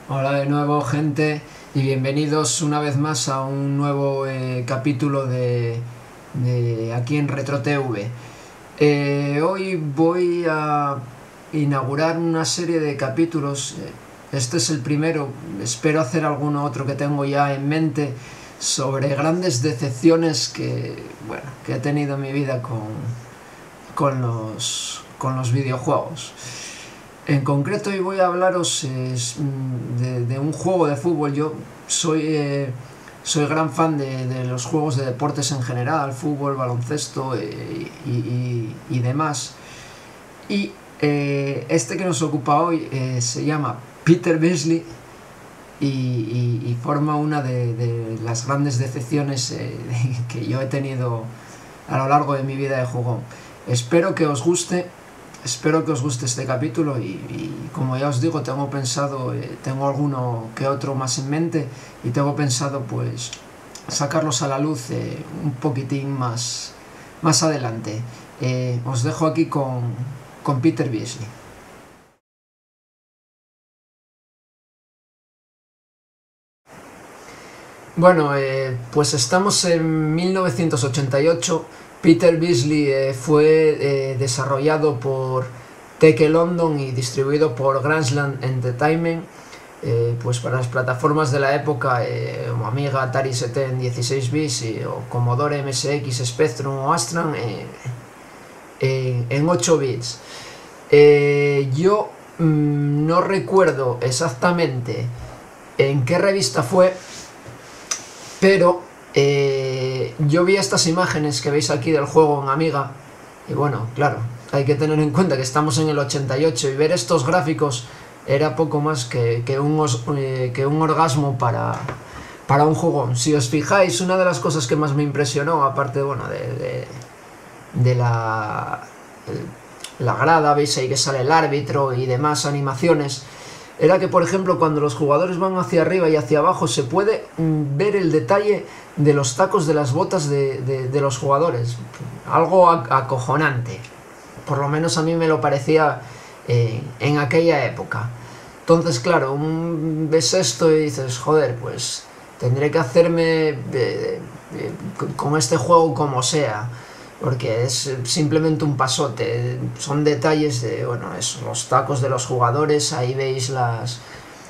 Hola de nuevo, gente, y bienvenidos una vez más a un nuevo capítulo de aquí en RetroTV. Hoy voy a inaugurar una serie de capítulos. Este es el primero, espero hacer alguno otro que tengo ya en mente sobre grandes decepciones que he tenido en mi vida con los videojuegos. En concreto hoy voy a hablaros de un juego de fútbol. Yo soy gran fan de los juegos de deportes en general, fútbol, baloncesto y demás. Y este que nos ocupa hoy se llama Peter Beasley y forma una de las grandes decepciones que yo he tenido a lo largo de mi vida de jugón. Espero que os guste este capítulo y como ya os digo, tengo pensado, tengo alguno que otro más en mente y tengo pensado pues sacarlos a la luz un poquitín más adelante. Os dejo aquí con Peter Beasley. Bueno, pues estamos en 1988. Peter Beasley fue desarrollado por Teke London y distribuido por Grassland Entertainment, pues para las plataformas de la época como Amiga, Atari ST en 16 bits o Commodore MSX, Spectrum o Astran en 8 bits. Yo no recuerdo exactamente en qué revista fue, pero yo vi estas imágenes que veis aquí del juego en Amiga y bueno, claro, hay que tener en cuenta que estamos en el 88 y ver estos gráficos era poco más que un orgasmo para un jugón. Si os fijáis, una de las cosas que más me impresionó, aparte de la grada, veis ahí que sale el árbitro y demás animaciones, era que, por ejemplo, cuando los jugadores van hacia arriba y hacia abajo se puede ver el detalle de los tacos de las botas de los jugadores. Algo acojonante. Por lo menos a mí me lo parecía en aquella época. Entonces, claro, ves esto y dices, joder, pues tendré que hacerme con este juego como sea. Porque es simplemente un pasote, son detalles de, bueno, eso, los tacos de los jugadores, ahí veis las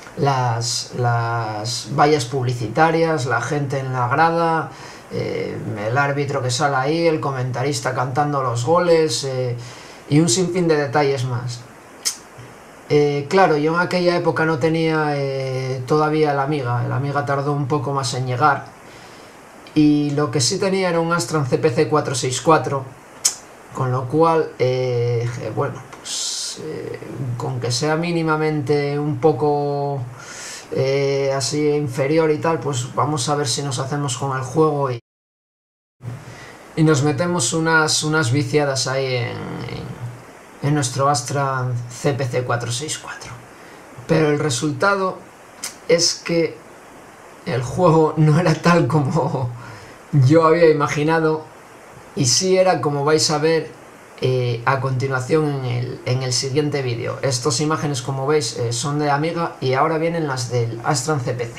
vallas publicitarias, la gente en la grada, el árbitro que sale ahí, el comentarista cantando los goles y un sinfín de detalles más. Claro, yo en aquella época no tenía todavía el Amiga tardó un poco más en llegar. Y lo que sí tenía era un Astran CPC 464, con lo cual, bueno, pues con que sea mínimamente un poco así inferior y tal, pues vamos a ver si nos hacemos con el juego y nos metemos unas viciadas ahí en nuestro Astran CPC 464. Pero el resultado es que el juego no era tal como yo había imaginado y sí era como vais a ver a continuación en el siguiente vídeo. Estas imágenes, como veis, son de Amiga y ahora vienen las del Astran CPC.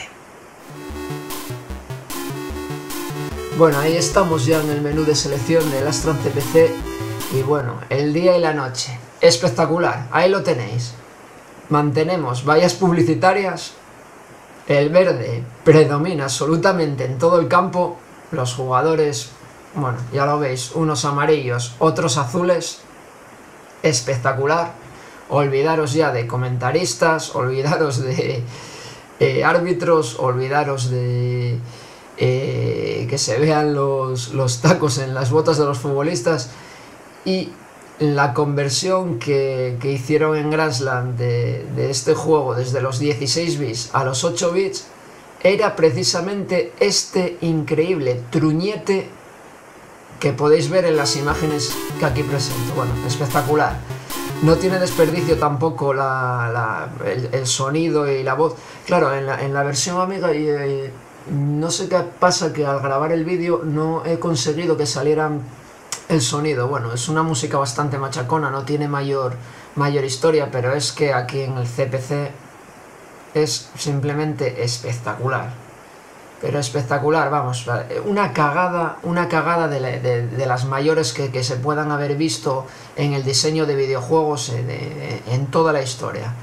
Bueno, ahí estamos ya en el menú de selección del Astran CPC y bueno, el día y la noche. Espectacular, ahí lo tenéis. Mantenemos vallas publicitarias. El verde predomina absolutamente en todo el campo. Los jugadores, bueno, ya lo veis, unos amarillos, otros azules. Espectacular. Olvidaros ya de comentaristas, olvidaros de árbitros, olvidaros de que se vean los tacos en las botas de los futbolistas. Y la conversión que hicieron en Grassland de este juego desde los 16 bits a los 8 bits era precisamente este increíble truñete que podéis ver en las imágenes que aquí presento. Bueno, espectacular. No tiene desperdicio tampoco el sonido y la voz. Claro, en la versión Amiga no sé qué pasa, que al grabar el vídeo no he conseguido que salieran el sonido. Bueno, es una música bastante machacona, no tiene mayor historia, pero es que aquí en el CPC es simplemente espectacular. Pero espectacular, vamos, una cagada de las mayores que se puedan haber visto en el diseño de videojuegos en toda la historia.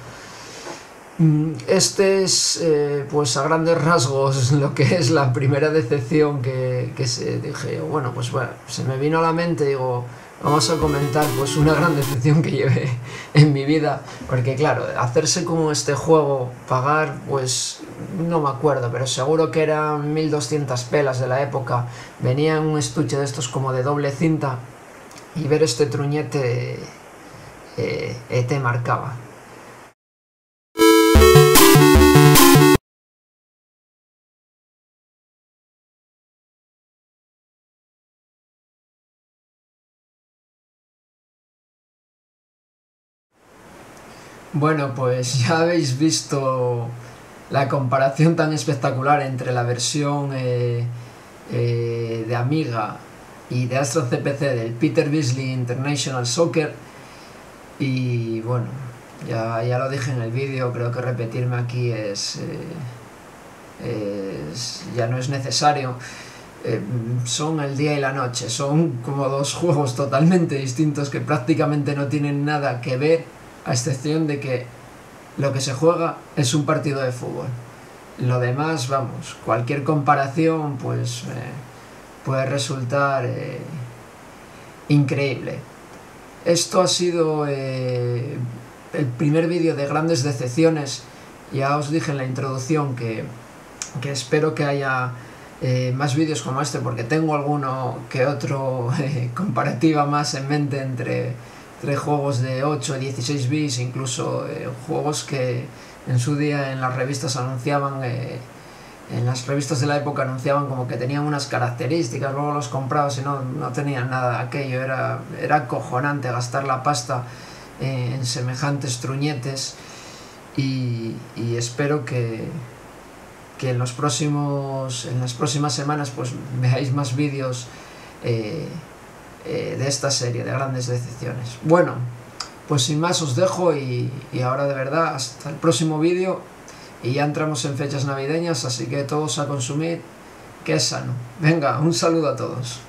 Este es, pues a grandes rasgos, lo que es la primera decepción que dije, bueno, se me vino a la mente, digo, vamos a comentar pues una gran decepción que llevé en mi vida, porque claro, hacerse con este juego, pagar, pues no me acuerdo, pero seguro que eran 1200 pelas de la época, venía en un estuche de estos como de doble cinta, y ver este truñete te marcaba. Bueno, pues ya habéis visto la comparación tan espectacular entre la versión de Amiga y de Astro CPC del Peter Beasley International Soccer, y bueno, ya lo dije en el vídeo, creo que repetirme aquí ya no es necesario. Son el día y la noche, son como dos juegos totalmente distintos que prácticamente no tienen nada que ver, a excepción de que lo que se juega es un partido de fútbol. Lo demás, vamos, cualquier comparación pues puede resultar increíble. Esto ha sido el primer vídeo de grandes decepciones. Ya os dije en la introducción que espero que haya más vídeos como este, porque tengo alguno que otro comparativa más en mente entre juegos de 8 y 16 bits, incluso juegos que en su día en las revistas anunciaban, en las revistas de la época anunciaban como que tenían unas características, luego los comprabas y no tenían nada de aquello. Era acojonante gastar la pasta en semejantes truñetes, y espero que en las próximas semanas pues veáis más vídeos de esta serie de grandes decepciones. Bueno, pues sin más os dejo, y ahora de verdad hasta el próximo vídeo, y ya entramos en fechas navideñas, así que todos a consumir, que es sano. Venga, un saludo a todos.